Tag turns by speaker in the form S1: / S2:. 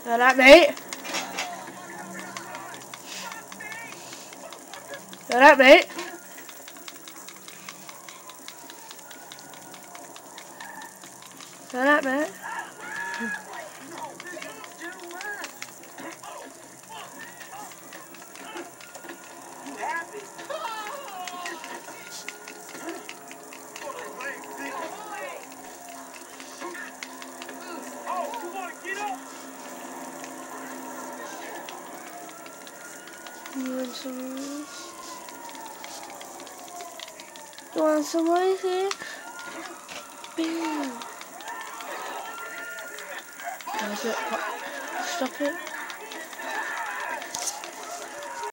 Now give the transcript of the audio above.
S1: Throw that, mate. Throw that, mate. Throw that, mate. You want some rice? You want some rice here? Bam! That's it. Stop it.